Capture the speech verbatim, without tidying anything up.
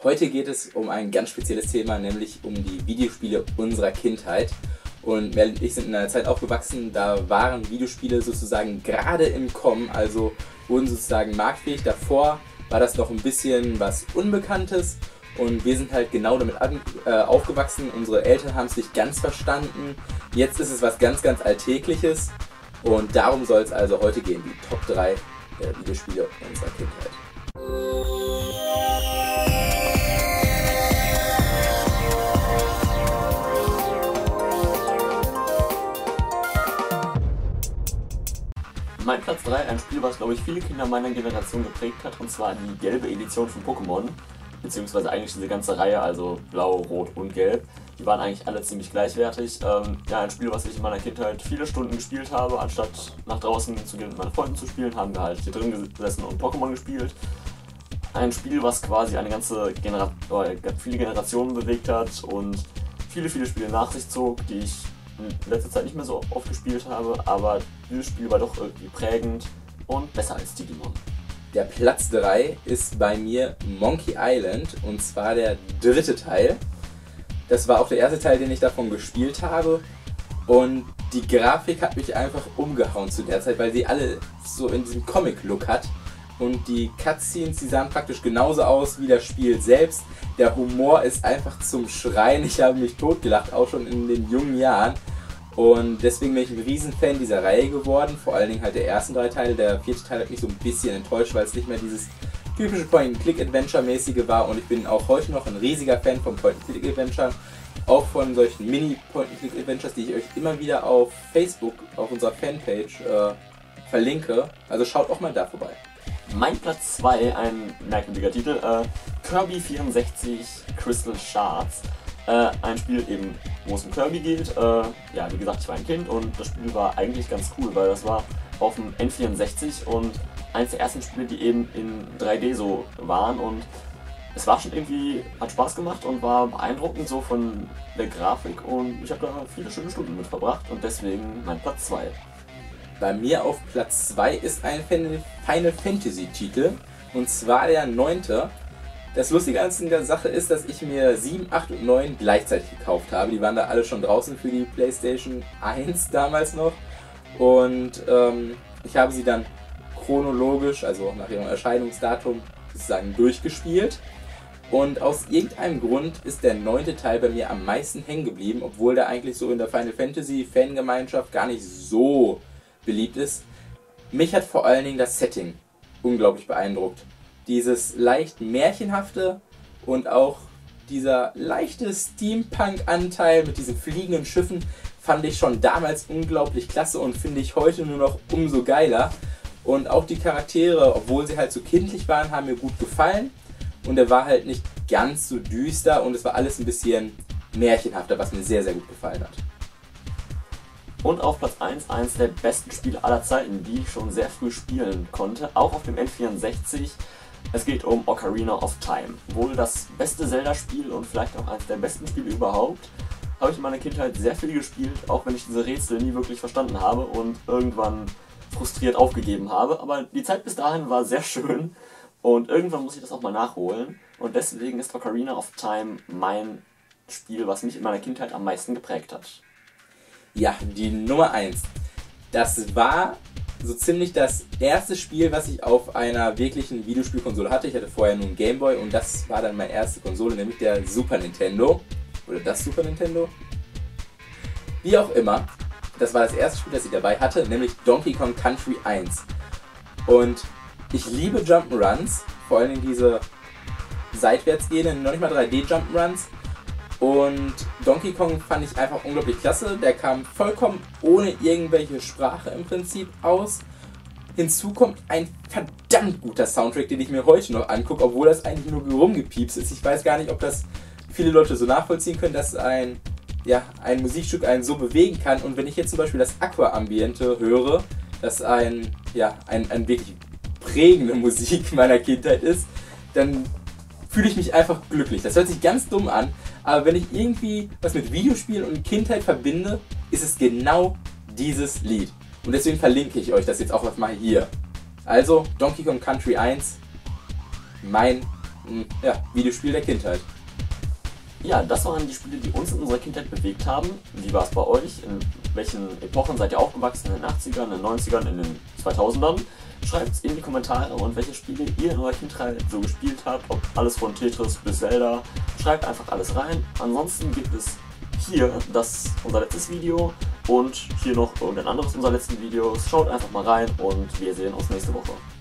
Heute geht es um ein ganz spezielles Thema, nämlich um die Videospiele unserer Kindheit. Und Mel und ich sind in einer Zeit aufgewachsen, da waren Videospiele sozusagen gerade im Kommen, also wurden sozusagen marktfähig. Davor war das noch ein bisschen was Unbekanntes und wir sind halt genau damit an, äh, aufgewachsen. Unsere Eltern haben es nicht ganz verstanden. Jetzt ist es was ganz, ganz Alltägliches und darum soll es also heute gehen, die Top drei der Videospiele unserer Kindheit. Mein Platz drei, ein Spiel, was glaube ich viele Kinder meiner Generation geprägt hat, und zwar die gelbe Edition von Pokémon, beziehungsweise eigentlich diese ganze Reihe, also Blau, Rot und Gelb. Die waren eigentlich alle ziemlich gleichwertig. Ähm, ja, ein Spiel, was ich in meiner Kindheit viele Stunden gespielt habe, anstatt nach draußen zu gehen mit meinen Freunden zu spielen, haben wir halt hier drin gesessen und Pokémon gespielt. Ein Spiel, was quasi eine ganze Genera äh, viele Generationen bewegt hat und viele, viele Spiele nach sich zog, die ich in letzter Zeit nicht mehr so oft gespielt habe, aber dieses Spiel war doch irgendwie prägend und besser als Digimon. Der Platz drei ist bei mir Monkey Island, und zwar der dritte Teil. Das war auch der erste Teil, den ich davon gespielt habe, und die Grafik hat mich einfach umgehauen zu der Zeit, weil sie alle so in diesem Comic-Look hat. Und die Cutscenes, die sahen praktisch genauso aus wie das Spiel selbst. Der Humor ist einfach zum Schreien. Ich habe mich totgelacht, auch schon in den jungen Jahren. Und deswegen bin ich ein Riesenfan dieser Reihe geworden. Vor allen Dingen halt der ersten drei Teile. Der vierte Teil hat mich so ein bisschen enttäuscht, weil es nicht mehr dieses typische Point-and-Click-Adventure-mäßige war. Und ich bin auch heute noch ein riesiger Fan von Point-and-Click-Adventure. Auch von solchen Mini-Point-and-Click-Adventures, die ich euch immer wieder auf Facebook, auf unserer Fanpage äh, verlinke. Also schaut auch mal da vorbei. Mein Platz zwei, ein merkwürdiger Titel, äh, Kirby vierundsechzig Crystal Shards. Äh, ein Spiel eben, wo es um Kirby geht. Äh, ja, wie gesagt, ich war ein Kind und das Spiel war eigentlich ganz cool, weil das war auf dem N vierundsechzig und eines der ersten Spiele, die eben in drei D so waren, und es war schon irgendwie, hat Spaß gemacht und war beeindruckend so von der Grafik, und ich habe da viele schöne Stunden mit verbracht und deswegen mein Platz zwei. Bei mir auf Platz zwei ist ein Final Fantasy Titel, und zwar der neunte. Das Lustige an der Sache ist, dass ich mir sieben, acht und neun gleichzeitig gekauft habe. Die waren da alle schon draußen für die PlayStation eins damals noch. Und ähm, ich habe sie dann chronologisch, also nach ihrem Erscheinungsdatum, sozusagen durchgespielt. Und aus irgendeinem Grund ist der neunte Teil bei mir am meisten hängen geblieben, obwohl der eigentlich so in der Final Fantasy Fangemeinschaft gar nicht so beliebt ist. Mich hat vor allen Dingen das Setting unglaublich beeindruckt. Dieses leicht märchenhafte und auch dieser leichte Steampunk-Anteil mit diesen fliegenden Schiffen fand ich schon damals unglaublich klasse und finde ich heute nur noch umso geiler. Und auch die Charaktere, obwohl sie halt so kindlich waren, haben mir gut gefallen. Und er war halt nicht ganz so düster und es war alles ein bisschen märchenhafter, was mir sehr, sehr gut gefallen hat. Und auf Platz eins, eins der besten Spiele aller Zeiten, die ich schon sehr früh spielen konnte, auch auf dem N vierundsechzig. Es geht um Ocarina of Time. Wohl das beste Zelda-Spiel und vielleicht auch eines der besten Spiele überhaupt. Habe ich in meiner Kindheit sehr viel gespielt, auch wenn ich diese Rätsel nie wirklich verstanden habe und irgendwann frustriert aufgegeben habe. Aber die Zeit bis dahin war sehr schön und irgendwann muss ich das auch mal nachholen. Und deswegen ist Ocarina of Time mein Spiel, was mich in meiner Kindheit am meisten geprägt hat. Ja, die Nummer eins. Das war so ziemlich das erste Spiel, was ich auf einer wirklichen Videospielkonsole hatte. Ich hatte vorher nur einen Gameboy und das war dann meine erste Konsole, nämlich der Super Nintendo. Oder das Super Nintendo. Wie auch immer. Das war das erste Spiel, das ich dabei hatte, nämlich Donkey Kong Country eins. Und ich liebe Jump'n'Runs, vor allem diese seitwärts gehenden, noch nicht mal drei D Jump'n'Runs. Und Donkey Kong fand ich einfach unglaublich klasse. Der kam vollkommen ohne irgendwelche Sprache im Prinzip aus. Hinzu kommt ein verdammt guter Soundtrack, den ich mir heute noch angucke, obwohl das eigentlich nur rumgepiepst ist. Ich weiß gar nicht, ob das viele Leute so nachvollziehen können, dass ein, ja, ein Musikstück einen so bewegen kann. Und wenn ich jetzt zum Beispiel das Aqua-Ambiente höre, das ein, ja, ein, ein wirklich prägende Musik meiner Kindheit ist, dann fühle ich mich einfach glücklich. Das hört sich ganz dumm an, aber wenn ich irgendwie was mit Videospielen und Kindheit verbinde, ist es genau dieses Lied. Und deswegen verlinke ich euch das jetzt auch mal hier. Also Donkey Kong Country eins, mein ein ja, Videospiel der Kindheit. Ja, das waren die Spiele, die uns in unserer Kindheit bewegt haben. Wie war es bei euch? In welchen Epochen seid ihr aufgewachsen? In den achtzigern, in den neunzigern, in den zweitausendern? Schreibt es in die Kommentare und welche Spiele ihr in eurer Kindheit so gespielt habt. Ob alles von Tetris bis Zelda. Schreibt einfach alles rein. Ansonsten gibt es hier das unser letztes Video und hier noch irgendein anderes unserer letzten Videos. Schaut einfach mal rein und wir sehen uns nächste Woche.